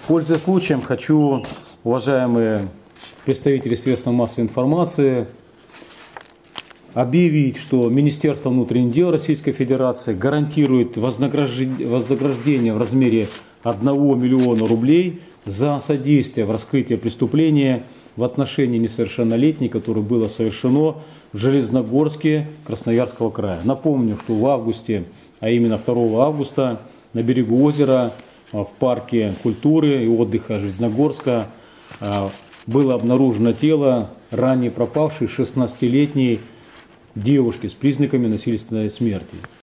Пользуясь случаем, хочу, уважаемые представители средств массовой информации, объявить, что Министерство внутренних дел Российской Федерации гарантирует вознаграждение в размере 1 миллиона рублей за содействие в раскрытии преступления в отношении несовершеннолетней, которое было совершено в Железногорске Красноярского края. Напомню, что в августе, а именно 2 августа, на берегу озера в парке культуры и отдыха Железногорска было обнаружено тело ранее пропавшей 16-летней девушки с признаками насильственной смерти.